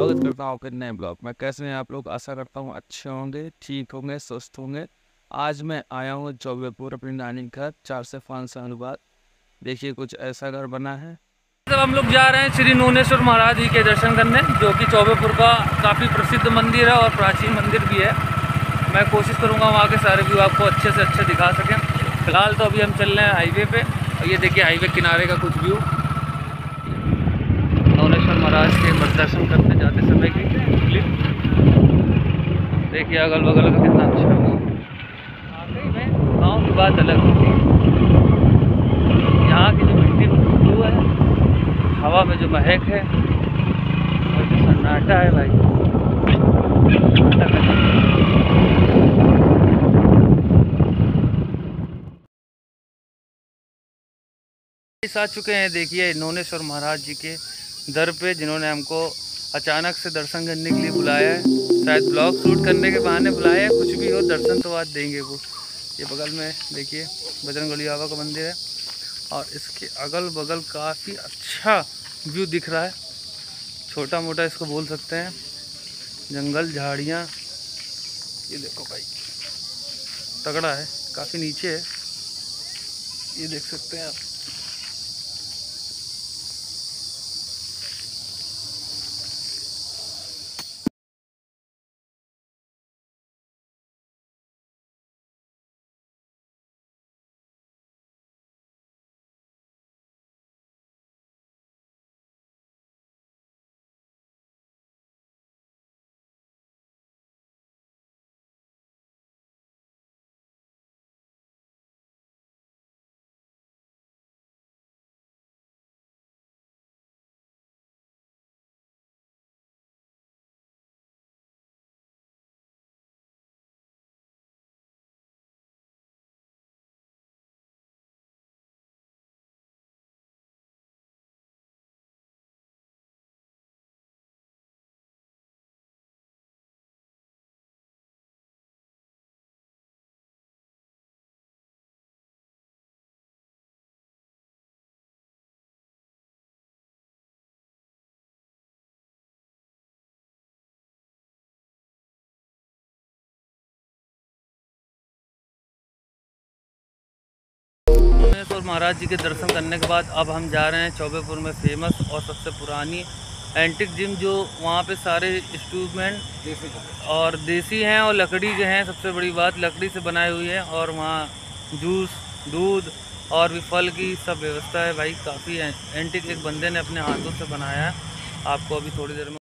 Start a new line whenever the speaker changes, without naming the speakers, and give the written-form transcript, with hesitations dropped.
स्वागत करता हूँ आपके नए ब्लॉग में। कैसे हैं आप लोग? आशा करता हूँ अच्छे होंगे, ठीक होंगे, स्वस्थ होंगे। आज मैं आया हूँ चौबेपुर अपनी नानी घर 4 से 5 साल बाद। देखिए कुछ ऐसा घर बना है।
जब हम लोग जा रहे हैं श्री नूनेश्वर महाराज जी के दर्शन करने, जो कि चौबेपुर का काफ़ी प्रसिद्ध मंदिर है और प्राचीन मंदिर भी है। मैं कोशिश करूँगा वहाँ के सारे व्यू आपको अच्छे से अच्छे दिखा सकें। फिलहाल तो अभी हम चल रहे हैं हाईवे पे, और ये देखिए हाईवे किनारे का कुछ व्यू, नूनेश्वर महाराज के दर्शन करने जाते समय की क्लिप देखिए। अगल बगल का कितना अच्छा है। गाँव की बात अलग होती है। यहाँ की जो मिट्टी में खुशबू है, हवा में जो महक है, और जो सन्नाटा है भाई, आ चुके हैं। देखिए नूनेश्वर महाराज जी के दर पे, जिन्होंने हमको अचानक से दर्शन करने के लिए बुलाया है। शायद ब्लॉग शूट करने के बहाने बुलाया है, कुछ भी हो, दर्शन तो आज देंगे वो। ये बगल में देखिए बजरंगबली बाबा का मंदिर है, और इसके अगल बगल काफ़ी अच्छा व्यू दिख रहा है। छोटा मोटा इसको बोल सकते हैं, जंगल, झाड़ियाँ। ये देखो भाई, तगड़ा है, काफ़ी नीचे है, ये देख सकते हैं आप। नूनेश्वर महाराज जी के दर्शन करने के बाद अब हम जा रहे हैं चौबेपुर में फेमस और सबसे पुरानी एंटिक जिम, जो वहाँ पे सारे इंस्ट्रूमेंट और देसी हैं और लकड़ी के हैं। सबसे बड़ी बात, लकड़ी से बनाई हुई है, और वहाँ जूस, दूध और भी फल की सब व्यवस्था है भाई। काफ़ी एंटिक एक बंदे ने अपने हाथों से बनाया है। आपको अभी थोड़ी देर में